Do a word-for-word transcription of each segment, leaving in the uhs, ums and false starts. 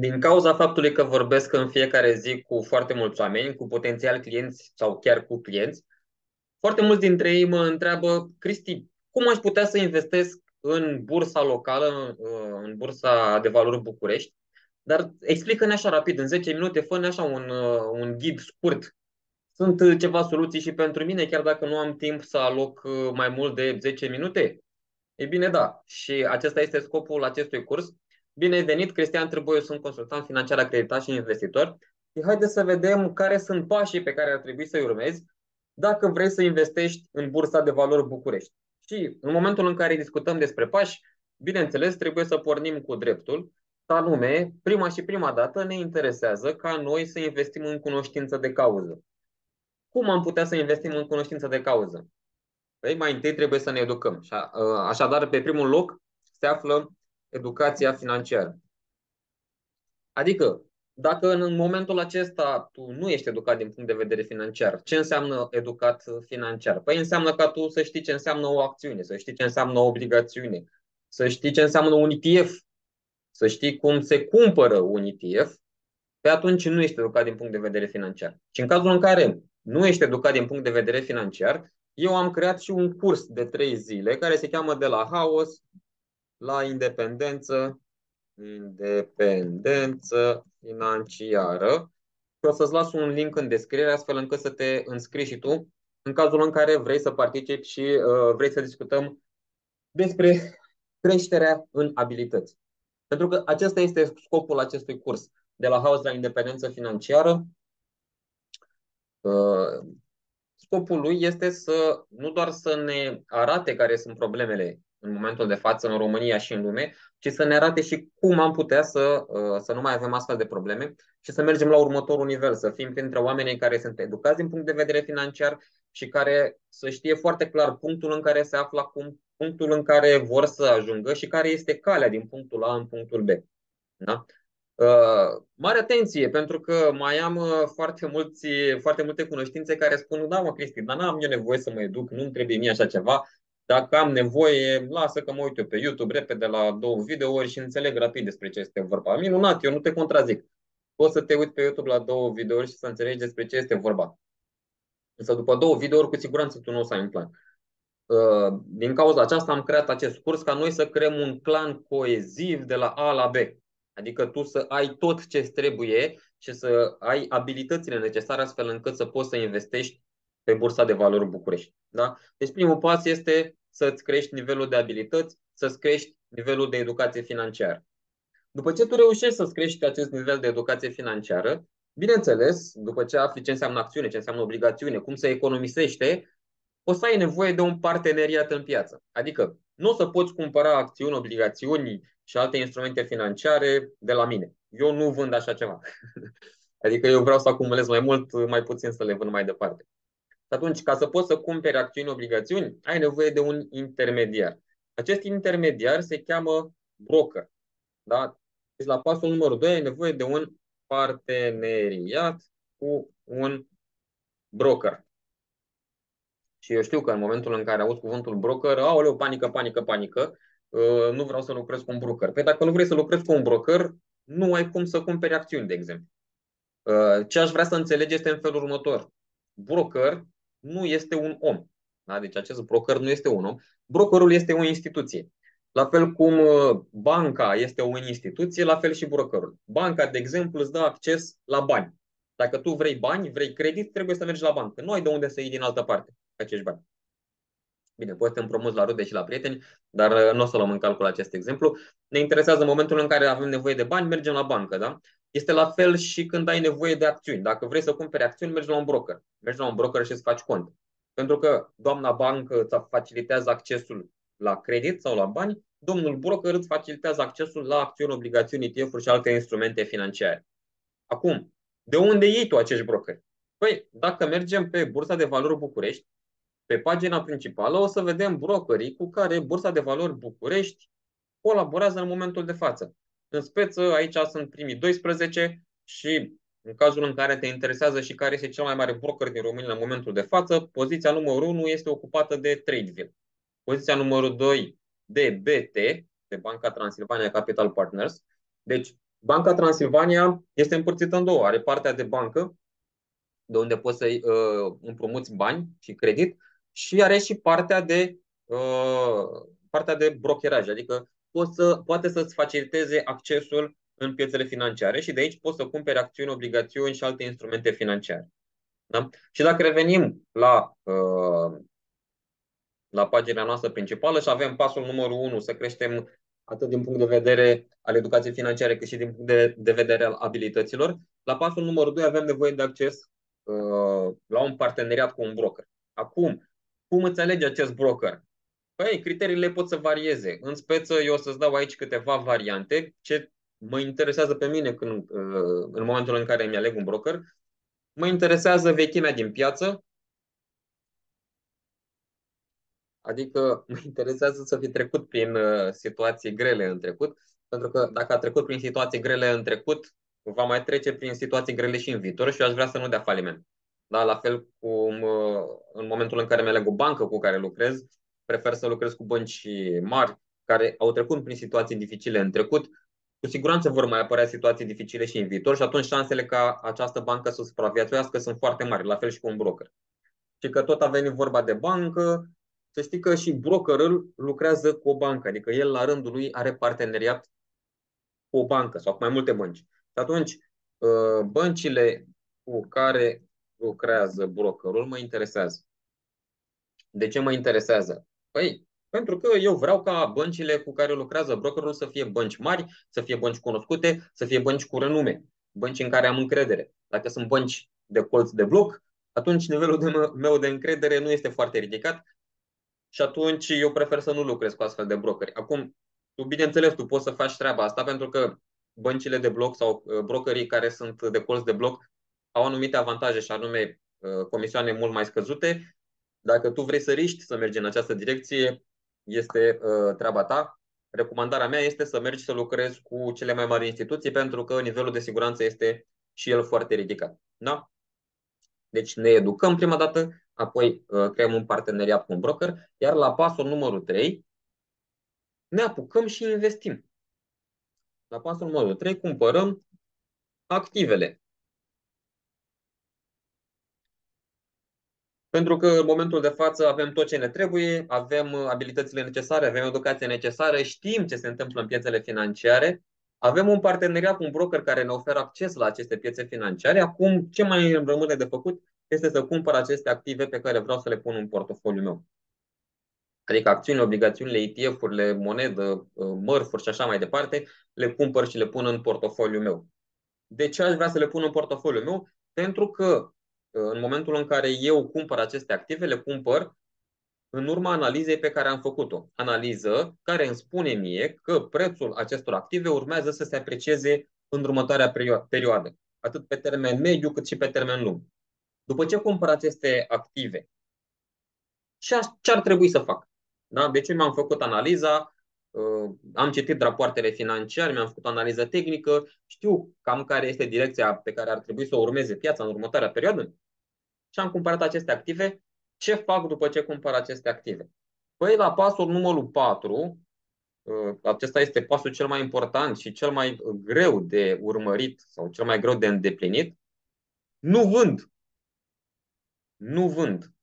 Din cauza faptului că vorbesc în fiecare zi cu foarte mulți oameni, cu potențial clienți sau chiar cu clienți, foarte mulți dintre ei mă întreabă: Cristi, cum aș putea să investesc în bursa locală, în bursa de valori București? Dar explică-ne așa rapid, în zece minute, fă-ne așa un, un ghid scurt. Sunt ceva soluții și pentru mine, chiar dacă nu am timp să aloc mai mult de zece minute? E bine, da. Și acesta este scopul acestui curs. Bine ai venit, Cristian Trâmboiu, sunt consultant financiar acreditat și investitor. Și haideți să vedem care sunt pașii pe care ar trebui să-i urmezi dacă vrei să investești în Bursa de Valori București. Și în momentul în care discutăm despre pași, bineînțeles, trebuie să pornim cu dreptul, anume, prima și prima dată ne interesează ca noi să investim în cunoștință de cauză. Cum am putea să investim în cunoștință de cauză? Păi, mai întâi trebuie să ne educăm. Așadar, pe primul loc se află educația financiară. Adică, dacă în momentul acesta tu nu ești educat din punct de vedere financiar, ce înseamnă educat financiar? Păi înseamnă ca tu să știi ce înseamnă o acțiune, să știi ce înseamnă o obligațiune, să știi ce înseamnă un E T F, să știi cum se cumpără un E T F, pe atunci nu ești educat din punct de vedere financiar. Și în cazul în care nu ești educat din punct de vedere financiar, eu am creat și un curs de trei zile care se cheamă De la haos la independență, independență financiară. Și o să-ți las un link în descriere astfel încât să te înscrii și tu în cazul în care vrei să participi și uh, vrei să discutăm despre creșterea în abilități. Pentru că acesta este scopul acestui curs. De la haos la independență financiară, uh, scopul lui este să nu doar să ne arate care sunt problemele în momentul de față în România și în lume, ci să ne arate și cum am putea să, uh, să nu mai avem astfel de probleme și să mergem la următorul nivel, să fim printre oamenii care sunt educați din punct de vedere financiar și care să știe foarte clar punctul în care se află acum, punctul în care vor să ajungă și care este calea din punctul A în punctul B. Da? Uh, mare atenție, pentru că mai am uh, foarte, mulți, foarte multe cunoștințe care spun: da, mă, Cristi, dar n-am eu nevoie să mă educ, nu-mi trebuie mie așa ceva. Dacă am nevoie, lasă că mă uit eu pe YouTube repede la două videouri și înțeleg rapid despre ce este vorba. Minunat, eu nu te contrazic. Poți să te uiți pe YouTube la două videouri și să înțelegi despre ce este vorba. Însă după două videouri, cu siguranță tu nu o să ai un plan. Uh, din cauza aceasta am creat acest curs ca noi să creăm un clan coeziv de la A la B. Adică tu să ai tot ce trebuie și să ai abilitățile necesare astfel încât să poți să investești pe Bursa de Valori București. Da? Deci primul pas este să-ți crești nivelul de abilități, să-ți crești nivelul de educație financiară. După ce tu reușești să-ți crești acest nivel de educație financiară, bineînțeles, după ce afli ce înseamnă acțiune, ce înseamnă obligațiune, cum se economisește, o să ai nevoie de un parteneriat în piață. Adică nu o să poți cumpăra acțiuni, obligațiuni și alte instrumente financiare de la mine. Eu nu vând așa ceva. Adică eu vreau să acumulez mai mult, mai puțin să le vând mai departe. Și atunci, ca să poți să cumperi acțiuni, obligațiuni, ai nevoie de un intermediar. Acest intermediar se cheamă broker. Da? Deci la pasul numărul doi ai nevoie de un parteneriat cu un broker. Și eu știu că în momentul în care aud cuvântul broker, aoleu, panică, panică, panică, uh, nu vreau să lucrez cu un broker. Păi dacă nu vrei să lucrezi cu un broker, nu ai cum să cumperi acțiuni, de exemplu. Uh, Ce aș vrea să înțelegi este în felul următor. Broker nu este un om. Da? Deci acest broker nu este un om. Brokerul este o instituție. La fel cum uh, banca este o instituție, la fel și brokerul. Banca, de exemplu, îți dă acces la bani. Dacă tu vrei bani, vrei credit, trebuie să mergi la bancă. Nu ai de unde să iei din altă parte acești bani. Bine, poți să te împrumuți la rude și la prieteni, dar uh, nu o să luăm în calcul acest exemplu. Ne interesează în momentul în care avem nevoie de bani, mergem la bancă, da? Este la fel și când ai nevoie de acțiuni. Dacă vrei să cumperi acțiuni, mergi la un broker. Mergi la un broker și îți faci cont. Pentru că doamna bancă îți facilitează accesul la credit sau la bani, domnul broker îți facilitează accesul la acțiuni, obligațiuni, E T F-uri și alte instrumente financiare. Acum, de unde iei tu acești brokeri? Păi, dacă mergem pe Bursa de Valori București, pe pagina principală o să vedem brokerii cu care Bursa de Valori București colaborează în momentul de față. În speță, aici sunt primii doisprezece și în cazul în care te interesează și care este cel mai mare broker din România în momentul de față, poziția numărul unu este ocupată de Tradeville. Poziția numărul doi de B T, de Banca Transilvania Capital Partners. Deci, Banca Transilvania este împărțită în două. Are partea de bancă, de unde poți să uh, împrumuți bani și credit, și are și partea de, uh, partea de brokeraj, adică poți să, poate să-ți faciliteze accesul în piețele financiare și de aici poți să cumperi acțiuni, obligațiuni și alte instrumente financiare. Da? Și dacă revenim la, uh, la pagina noastră principală și avem pasul numărul unu, să creștem atât din punct de vedere al educației financiare, cât și din punct de, de vedere al abilităților. La pasul numărul doi avem nevoie de acces uh, la un parteneriat cu un broker. Acum, cum îți alegi acest broker? Păi, criteriile pot să varieze. În speță, eu o să-ți dau aici câteva variante. Ce mă interesează pe mine când, uh, în momentul în care îmi aleg un broker, mă interesează vechimea din piață. Adică mă interesează să fi trecut prin uh, situații grele în trecut, pentru că dacă a trecut prin situații grele în trecut, va mai trece prin situații grele și în viitor și eu aș vrea să nu dea faliment. Da, la fel cum uh, în momentul în care mi-aleg o bancă cu care lucrez, prefer să lucrez cu bănci mari care au trecut prin situații dificile în trecut. Cu siguranță vor mai apărea situații dificile și în viitor și atunci șansele ca această bancă să supraviețuiască sunt foarte mari, la fel și cu un broker. Și că tot a venit vorba de bancă, să știi că și brokerul lucrează cu o bancă, adică el la rândul lui are parteneriat cu o bancă sau cu mai multe bănci. Și atunci, uh, băncile cu care lucrează brokerul mă interesează. De ce mă interesează? Păi, pentru că eu vreau ca băncile cu care lucrează brokerul să fie bănci mari, să fie bănci cunoscute, să fie bănci cu renume, bănci în care am încredere. Dacă sunt bănci de colț de bloc, atunci nivelul de meu de încredere nu este foarte ridicat și atunci eu prefer să nu lucrez cu astfel de brokeri. Acum, tu, bineînțeles, tu poți să faci treaba asta pentru că băncile de bloc sau uh, brokerii care sunt de colț de bloc au anumite avantaje și anume uh, comisioane mult mai scăzute. Dacă tu vrei să riști să mergi în această direcție, este uh, treaba ta. Recomandarea mea este să mergi să lucrezi cu cele mai mari instituții pentru că nivelul de siguranță este și el foarte ridicat. Da? Deci ne educăm prima dată, apoi uh, creăm un parteneriat cu un broker, iar la pasul numărul trei ne apucăm și investim. La pasul numărul trei cumpărăm activele. Pentru că în momentul de față avem tot ce ne trebuie, avem abilitățile necesare, avem educația necesară, știm ce se întâmplă în piețele financiare, avem un parteneriat cu un broker care ne oferă acces la aceste piețe financiare. Acum, ce mai rămâne de făcut este să cumpăr aceste active pe care vreau să le pun în portofoliul meu. Adică acțiunile, obligațiunile, E T F-urile, monedă, mărfuri și așa mai departe, le cumpăr și le pun în portofoliul meu. De ce aș vrea să le pun în portofoliul meu? Pentru că în momentul în care eu cumpăr aceste active, le cumpăr în urma analizei pe care am făcut-o. Analiză care îmi spune mie că prețul acestor active urmează să se aprecieze în următoarea perioadă, atât pe termen mediu cât și pe termen lung. După ce cumpăr aceste active, ce ar trebui să fac? Da? Deci eu mi-am făcut analiza, am citit rapoartele financiare, mi-am făcut analiză tehnică, știu cam care este direcția pe care ar trebui să o urmeze piața în următoarea perioadă și am cumpărat aceste active. Ce fac după ce cumpăr aceste active? Păi la pasul numărul patru, acesta este pasul cel mai important și cel mai greu de urmărit sau cel mai greu de îndeplinit, nu vând. Nu vând.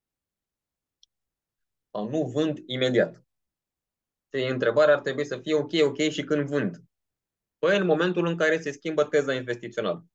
Sau nu vând imediat. Și întrebarea ar trebui să fie ok, ok și când vând. Păi în momentul în care se schimbă teza investițională.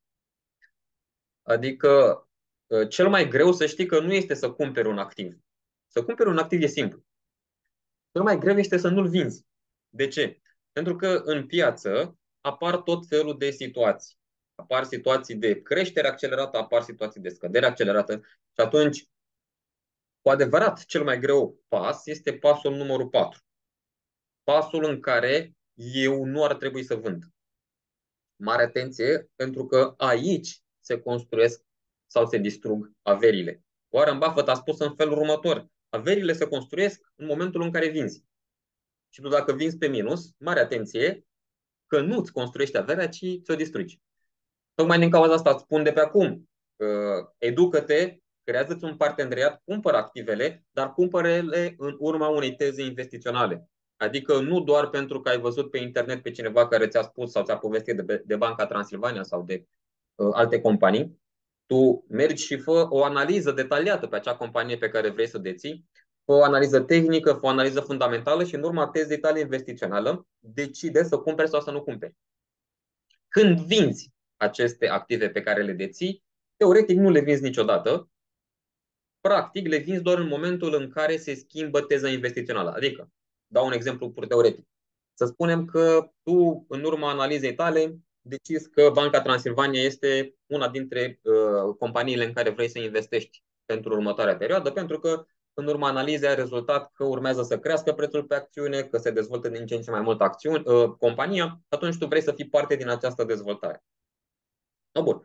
Adică cel mai greu să știi că nu este să cumperi un activ. Să cumperi un activ e simplu. Cel mai greu este să nu-l vinzi. De ce? Pentru că în piață apar tot felul de situații. Apar situații de creștere accelerată, apar situații de scădere accelerată și atunci, cu adevărat, cel mai greu pas este pasul numărul patru. Pasul în care eu nu ar trebui să vând. Mare atenție, pentru că aici se construiesc sau se distrug averile. Warren Buffett a spus în felul următor: averile se construiesc în momentul în care vinzi. Și tu dacă vinzi pe minus, mare atenție că nu îți construiești averea, ci ți-o distrugi. Tocmai din cauza asta îți spun de pe acum: educă-te, creează-ți un parteneriat, cumpără activele, dar cumpără-le în urma unei teze investiționale. Adică nu doar pentru că ai văzut pe internet pe cineva care ți-a spus sau ți-a povestit de, de Banca Transilvania sau de uh, alte companii, tu mergi și fă o analiză detaliată pe acea companie pe care vrei să o deții, fă o analiză tehnică, fă o analiză fundamentală și în urma tezei tale investițională decide să cumperi sau să nu cumperi. Când vinzi aceste active pe care le deții, teoretic nu le vinzi niciodată, practic le vinzi doar în momentul în care se schimbă teza investițională. Adică, dau un exemplu pur teoretic. Să spunem că tu, în urma analizei tale, decizi că Banca Transilvania este una dintre uh, companiile în care vrei să investești pentru următoarea perioadă, pentru că în urma analizei a rezultat că urmează să crească prețul pe acțiune, că se dezvoltă din ce în ce mai mult acțiuni, uh, compania, atunci tu vrei să fii parte din această dezvoltare. No, bun.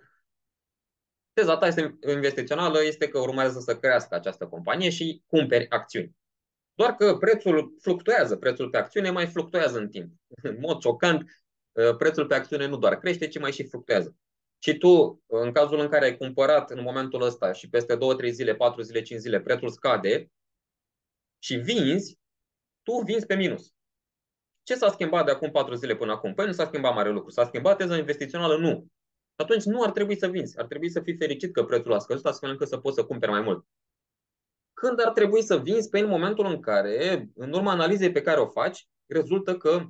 Teza ta este investițională este că urmează să crească această companie și cumperi acțiuni. Doar că prețul fluctuează, prețul pe acțiune mai fluctuează în timp. În mod șocant, prețul pe acțiune nu doar crește, ci mai și fluctuează. Și tu, în cazul în care ai cumpărat în momentul ăsta și peste două, trei zile, patru zile, cinci zile, prețul scade și vinzi, tu vinzi pe minus. Ce s-a schimbat de acum patru zile până acum? Păi nu s-a schimbat mare lucru. S-a schimbat teza investițională? Nu. Atunci nu ar trebui să vinzi. Ar trebui să fii fericit că prețul a scăzut astfel încât să poți să cumperi mai mult. Când ar trebui să vinzi? Pe în momentul în care, în urma analizei pe care o faci, rezultă că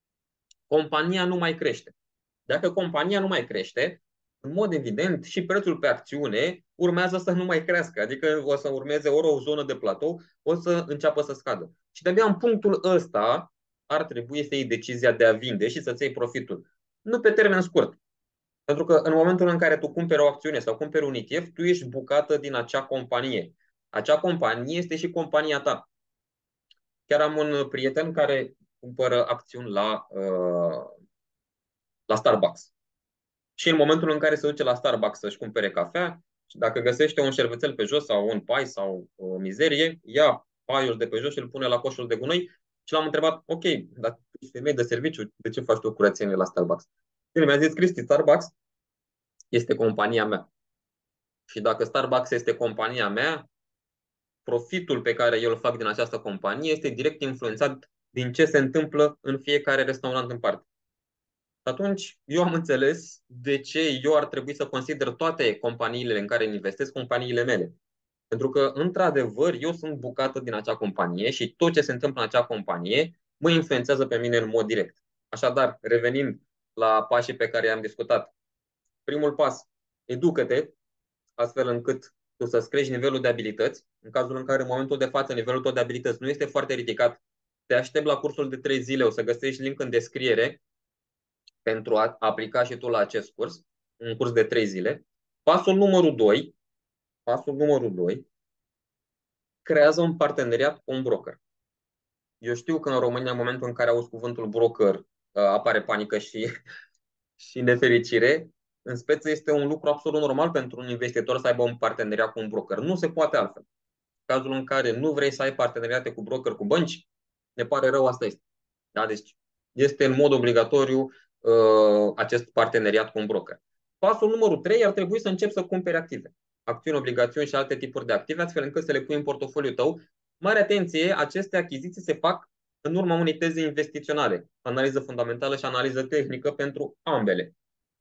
compania nu mai crește. Dacă compania nu mai crește, în mod evident, și prețul pe acțiune urmează să nu mai crească. Adică o să urmeze ori o zonă de platou, o să înceapă să scadă. Și de-abia în punctul ăsta ar trebui să iei decizia de a vinde și să-ți iei profitul. Nu pe termen scurt. Pentru că în momentul în care tu cumperi o acțiune sau cumperi un E T F, tu ești bucată din acea companie. Acea companie este și compania ta. Chiar am un prieten care cumpără acțiuni la, uh, la Starbucks. Și în momentul în care se duce la Starbucks să-și cumpere cafea, și dacă găsește un șervețel pe jos sau un pai sau o mizerie, ia paiul de pe jos și îl pune la coșul de gunoi și l-am întrebat, ok, dacă ești femeie de serviciu, de ce faci tu curățenie la Starbucks? El mi-a zis, Cristi, Starbucks este compania mea. Și dacă Starbucks este compania mea, profitul pe care eu îl fac din această companie este direct influențat din ce se întâmplă în fiecare restaurant în parte. Atunci, eu am înțeles de ce eu ar trebui să consider toate companiile în care investesc companiile mele. Pentru că, într-adevăr, eu sunt bucată din acea companie și tot ce se întâmplă în acea companie mă influențează pe mine în mod direct. Așadar, revenind la pașii pe care i-am discutat. Primul pas, educă-te astfel încât tu să-ți crești nivelul de abilități. În cazul în care în momentul de față nivelul tău de abilități nu este foarte ridicat, te aștept la cursul de trei zile, o să găsești link în descriere pentru a aplica și tu la acest curs, un curs de trei zile. Pasul numărul doi, pasul numărul doi, creează un parteneriat cu un broker. Eu știu că în România, în momentul în care auzi cuvântul broker, apare panică și, și nefericire. În speță este un lucru absolut normal pentru un investitor să aibă un parteneriat cu un broker. Nu se poate altfel. În cazul în care nu vrei să ai parteneriate cu broker, cu bănci, ne pare rău, asta este. Da? Deci este în mod obligatoriu uh, acest parteneriat cu un broker. Pasul numărul trei ar trebui să începi să cumperi active. Acțiuni, obligațiuni și alte tipuri de active, astfel încât să le pui în portofoliul tău. Mare atenție, aceste achiziții se fac în urma unei teze investiționale, analiză fundamentală și analiză tehnică pentru ambele.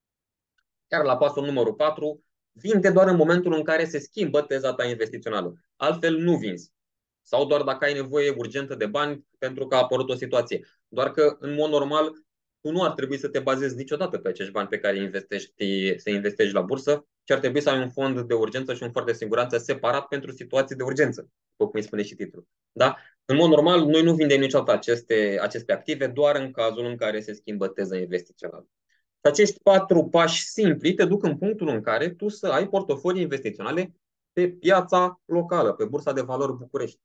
Iar la pasul numărul patru, vinde doar în momentul în care se schimbă teza ta investițională. Altfel nu vinzi. Sau doar dacă ai nevoie urgentă de bani pentru că a apărut o situație. Doar că, în mod normal, tu nu ar trebui să te bazezi niciodată pe acești bani pe care investești, să investești la bursă, ci ar trebui să ai un fond de urgență și un fond de siguranță separat pentru situații de urgență, după cum îi spune și titlul. Da? În mod normal, noi nu vindem niciodată aceste, aceste active, doar în cazul în care se schimbă teza investițională. Acești patru pași simpli te duc în punctul în care tu să ai portofolii investiționale pe piața locală, pe Bursa de Valori București.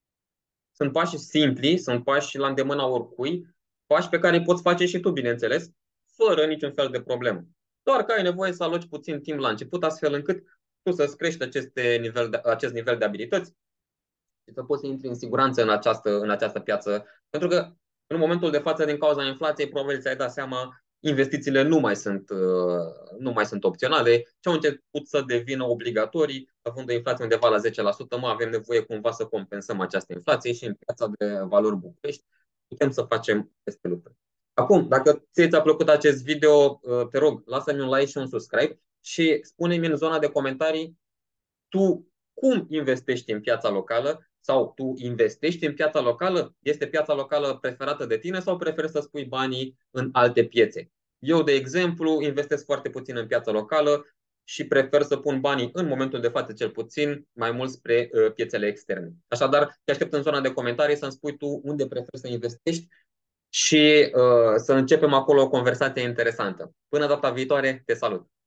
Sunt pași simpli, sunt pași la îndemâna oricui, pași pe care îi poți face și tu, bineînțeles, fără niciun fel de problemă. Doar că ai nevoie să aloci puțin timp la început, astfel încât tu să-ți crești aceste nivel de, acest nivel de abilități și să poți să intri în siguranță în această, în această piață. Pentru că în momentul de față, din cauza inflației, probabil ți-ai dat seama, investițiile nu mai sunt, nu mai sunt opționale, ci au început să devină obligatorii, având o inflație undeva la zece la sută, mă, avem nevoie cumva să compensăm această inflație și în piața de valori București putem să facem aceste lucruri. Acum, dacă ție ți-a plăcut acest video, te rog, lasă-mi un like și un subscribe și spune-mi în zona de comentarii tu cum investești în piața locală sau tu investești în piața locală? Este piața locală preferată de tine sau preferi să spui banii în alte piețe? Eu, de exemplu, investesc foarte puțin în piața locală și prefer să pun banii în momentul de față, cel puțin, mai mult spre uh, piețele externe. Așadar, te aștept în zona de comentarii să-mi spui tu unde preferi să investești și uh, să începem acolo o conversație interesantă. Până data viitoare, te salut!